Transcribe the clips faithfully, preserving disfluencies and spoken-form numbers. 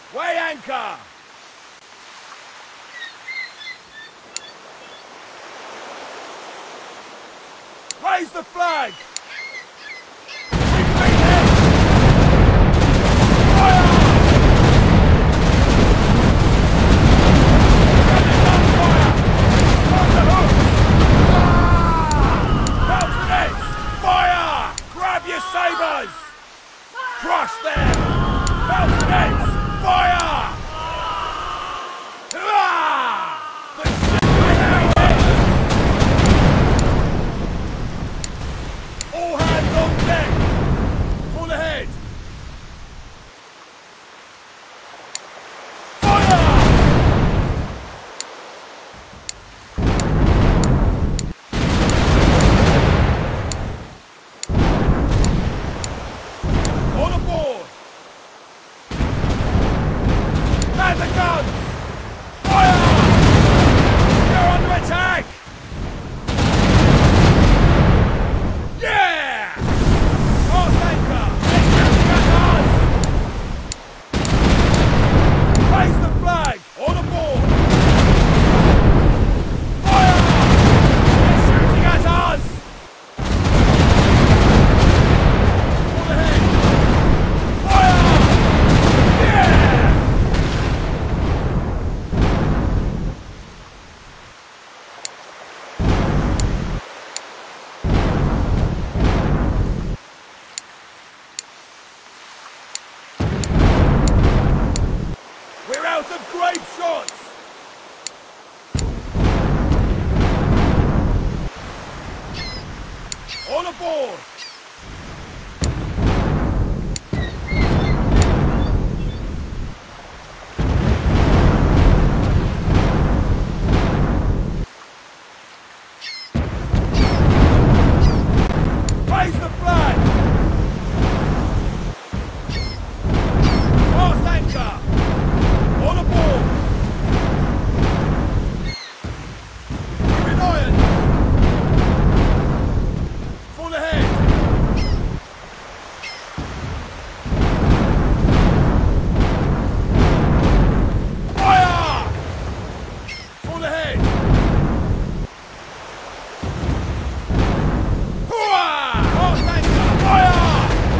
Weigh anchor! Raise the flag! Sabres! Crush them! Falconets! Fire! Hurrah! The all hands on deck! For the head! Man the guns! Fire! You're under attack! Yeah! Cast anchor! Raise the flag! On aboard! Fire! They're shooting at us! For the head! Fire! Yeah! We're out of grape shots! All aboard! Raise the flag! Cast anchor! On aboard! We're in irons! For the head! Fire! For the head! Hooah! Cast anchor! Fire!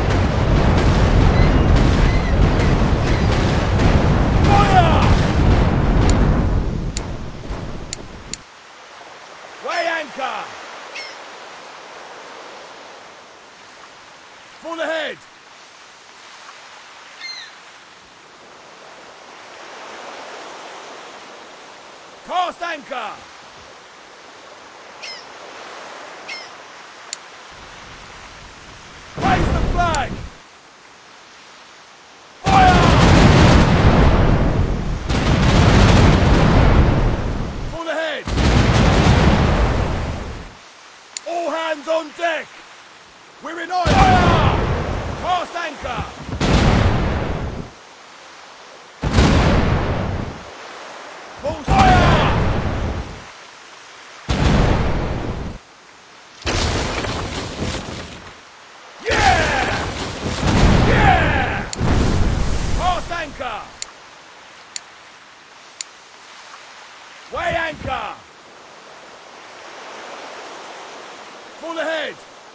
Weigh anchor! For the head! Cast anchor! Raise the flag! Fire! For the head! All hands on deck! We're in oil! Fire! Cast anchor! Full fire! Yeah! Yeah! Cast anchor! Weigh anchor! For the head!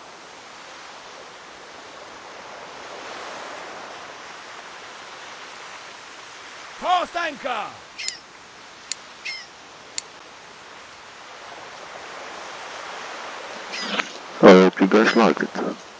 Cast anchor! I hope you guys liked it.